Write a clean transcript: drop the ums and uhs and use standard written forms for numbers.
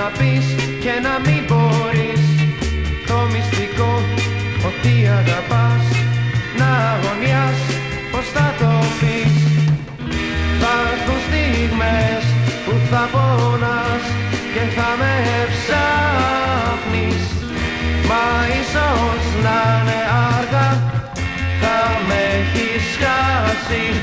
να πεις και να μην μπορείς. Το μυστικό ότι αγαπάς, να αγωνιάς, πως θα το πεις. Θα έρθουν στιγμές που θα πονάς και θα με ψάχνεις, μα ίσως να είναι αργά, θα με έχεις χάσει.